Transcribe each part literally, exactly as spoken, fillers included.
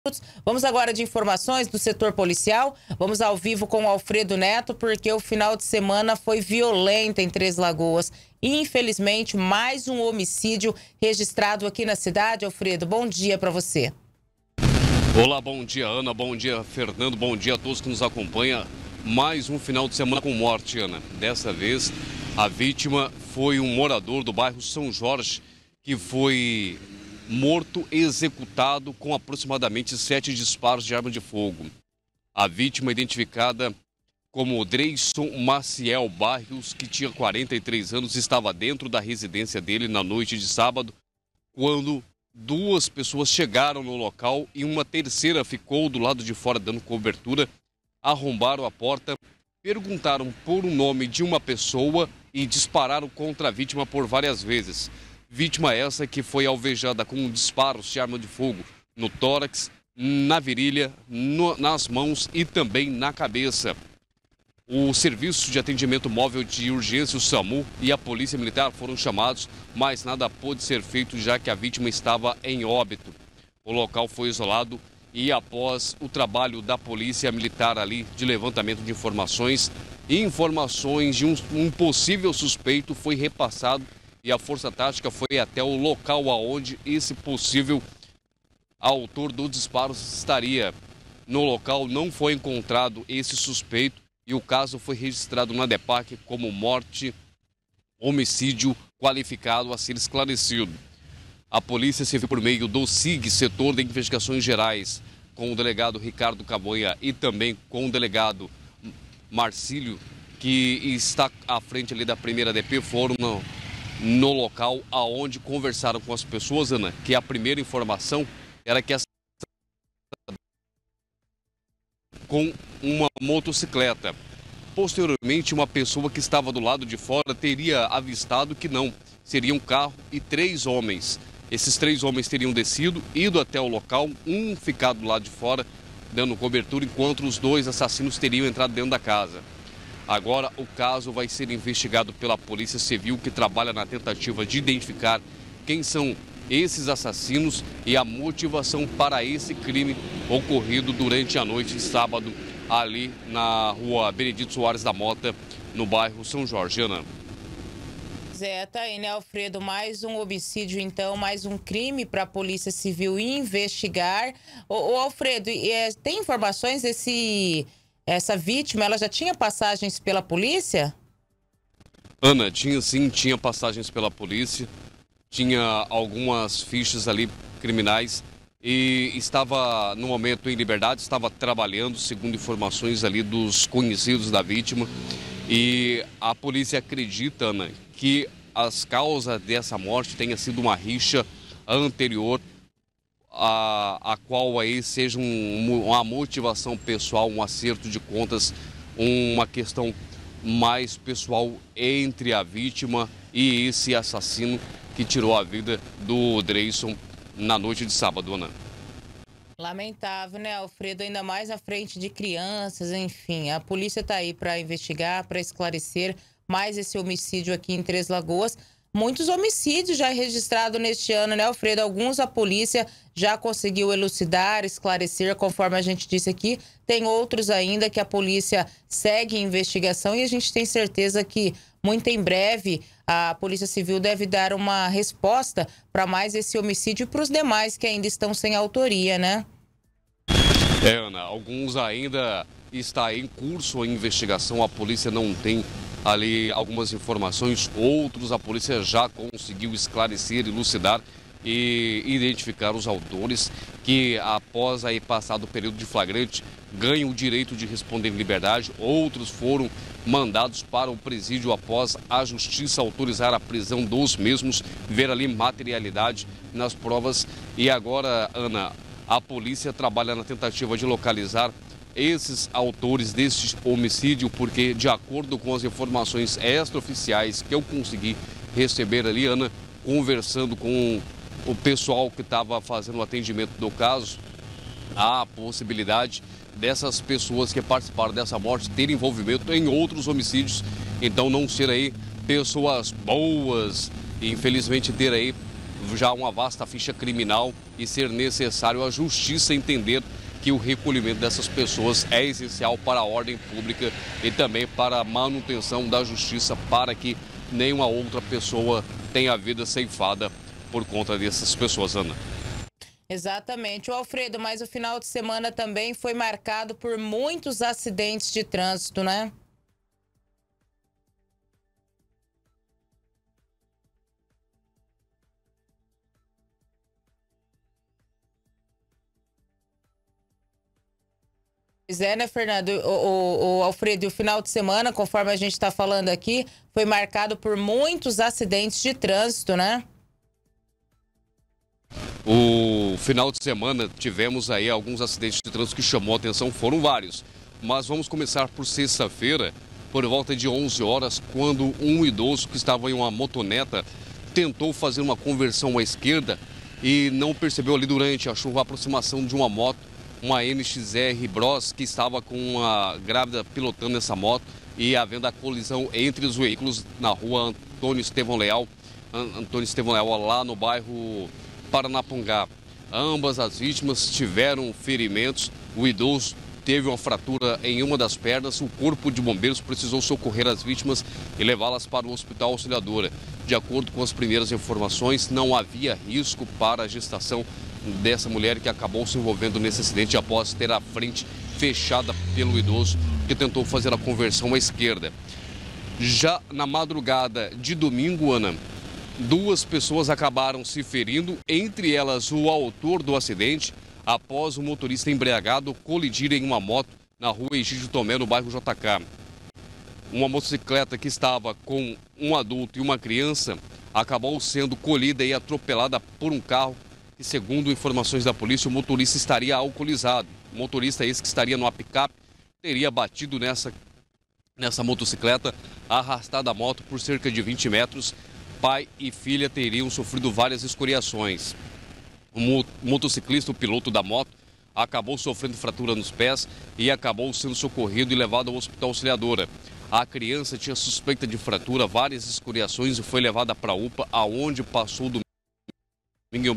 Vamos agora de informações do setor policial. Vamos ao vivo com o Alfredo Neto, porque o final de semana foi violento em Três Lagoas. Infelizmente, mais um homicídio registrado aqui na cidade. Alfredo, bom dia para você. Olá, bom dia, Ana. Bom dia, Fernando. Bom dia a todos que nos acompanham. Mais um final de semana com morte, Ana. Dessa vez, a vítima foi um morador do bairro São Jorge, que foi morto e executado com aproximadamente sete disparos de arma de fogo. A vítima, identificada como Dreyson Maciel Barrios, que tinha quarenta e três anos, estava dentro da residência dele na noite de sábado, quando duas pessoas chegaram no local e uma terceira ficou do lado de fora dando cobertura. Arrombaram a porta, perguntaram por o nome de uma pessoa e dispararam contra a vítima por várias vezes. Vítima essa que foi alvejada com disparos de arma de fogo no tórax, na virilha, no, nas mãos e também na cabeça. O Serviço de Atendimento Móvel de Urgência, o SAMU, e a Polícia Militar foram chamados, mas nada pôde ser feito já que a vítima estava em óbito. O local foi isolado e após o trabalho da Polícia Militar ali de levantamento de informações, informações de um, um possível suspeito foi repassado e a Força Tática foi até o local aonde esse possível autor do disparo estaria. No local não foi encontrado esse suspeito e o caso foi registrado na DEPAC como morte, homicídio qualificado a ser esclarecido. A Polícia Civil, por meio do SIG, Setor de Investigações Gerais, com o delegado Ricardo Cabanha e também com o delegado Marcílio, que está à frente ali da primeira D P, foram no, no local aonde conversaram com as pessoas, Ana, que a primeira informação era que essa com uma motocicleta. Posteriormente, uma pessoa que estava do lado de fora teria avistado que não, seria um carro e três homens. Esses três homens teriam descido, ido até o local, um ficado do lado de fora, dando cobertura, enquanto os dois assassinos teriam entrado dentro da casa. Agora, o caso vai ser investigado pela Polícia Civil, que trabalha na tentativa de identificar quem são esses assassinos e a motivação para esse crime ocorrido durante a noite de sábado, ali na rua Benedito Soares da Mota, no bairro São Jorge. Ana. É, tá aí, né, Alfredo? Mais um homicídio, então, mais um crime para a Polícia Civil investigar. Ô, ô Alfredo, é, tem informações desse essa vítima? Ela já tinha passagens pela polícia? Ana, tinha sim, tinha passagens pela polícia, tinha algumas fichas ali criminais e estava no momento em liberdade, estava trabalhando, segundo informações ali dos conhecidos da vítima. E a polícia acredita, Ana, que as causas dessa morte tenha sido uma rixa anterior, a, a qual aí seja um, uma motivação pessoal, um acerto de contas, uma questão mais pessoal entre a vítima e esse assassino que tirou a vida do Dreyson na noite de sábado, Ana. Lamentável, né, Alfredo? Ainda mais à frente de crianças, enfim. A polícia está aí para investigar, para esclarecer mais esse homicídio aqui em Três Lagoas. Muitos homicídios já registrados neste ano, né, Alfredo? Alguns a polícia já conseguiu elucidar, esclarecer, conforme a gente disse aqui. Tem outros ainda que a polícia segue em investigação e a gente tem certeza que muito em breve a Polícia Civil deve dar uma resposta para mais esse homicídio e para os demais que ainda estão sem autoria, né? É, Ana, alguns ainda está em curso a investigação, a polícia não tem ali algumas informações, outros a polícia já conseguiu esclarecer, elucidar e identificar os autores que, após aí passado o período de flagrante, ganham o direito de responder em liberdade. Outros foram mandados para o presídio após a justiça autorizar a prisão dos mesmos, ver ali materialidade nas provas. E agora, Ana, a polícia trabalha na tentativa de localizar esses autores deste homicídio, porque, de acordo com as informações extraoficiais que eu consegui receber ali, Ana, conversando com o pessoal que estava fazendo o atendimento do caso, há a possibilidade dessas pessoas que participaram dessa morte terem envolvimento em outros homicídios, então não ser aí pessoas boas e infelizmente ter aí já uma vasta ficha criminal e ser necessário a justiça entender que o recolhimento dessas pessoas é essencial para a ordem pública e também para a manutenção da justiça, para que nenhuma outra pessoa tenha a vida ceifada por conta dessas pessoas, Ana. Exatamente. O Alfredo, mas o final de semana também foi marcado por muitos acidentes de trânsito, né? Pois é, né, Fernando? O, o, o Alfredo, o final de semana, conforme a gente está falando aqui, foi marcado por muitos acidentes de trânsito, né? O final de semana tivemos aí alguns acidentes de trânsito que chamou a atenção, foram vários. Mas vamos começar por sexta-feira, por volta de onze horas, quando um idoso que estava em uma motoneta tentou fazer uma conversão à esquerda e não percebeu ali durante a chuva a aproximação de uma moto, uma N X R Bros, que estava com uma grávida pilotando essa moto e havendo a colisão entre os veículos na rua Antônio Estevão Leal, Antônio Estevão Leal, lá no bairro Paranapungá. Ambas as vítimas tiveram ferimentos, o idoso teve uma fratura em uma das pernas, o corpo de bombeiros precisou socorrer as vítimas e levá-las para o Hospital Auxiliadora. De acordo com as primeiras informações, não havia risco para a gestação dessa mulher que acabou se envolvendo nesse acidente após ter a frente fechada pelo idoso que tentou fazer a conversão à esquerda. Já na madrugada de domingo, Ana, duas pessoas acabaram se ferindo, entre elas o autor do acidente, após o motorista embriagado colidir em uma moto na rua Egídio Tomé, no bairro J K. Uma motocicleta que estava com um adulto e uma criança acabou sendo colhida e atropelada por um carro que, segundo informações da polícia, o motorista estaria alcoolizado. O motorista esse que estaria numa picape teria batido nessa, nessa motocicleta, arrastado a moto por cerca de vinte metros. Pai e filha teriam sofrido várias escoriações. O motociclista, o piloto da moto, acabou sofrendo fratura nos pés e acabou sendo socorrido e levado ao Hospital Auxiliadora. A criança tinha suspeita de fratura, várias escoriações e foi levada para a U P A, aonde passou do domingo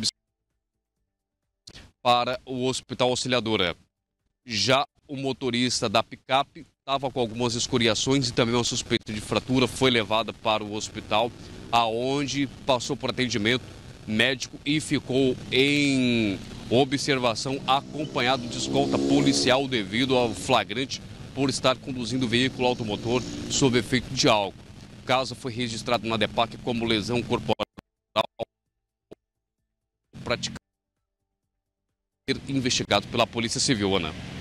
para o Hospital Auxiliadora. Já o motorista da picape estava com algumas escoriações e também uma suspeita de fratura, foi levada para o hospital, aonde passou por atendimento médico e ficou em observação acompanhado de escolta policial devido ao flagrante por estar conduzindo veículo automotor sob efeito de álcool. O caso foi registrado na DEPAC como lesão corporal praticada, investigado pela Polícia Civil, Ana.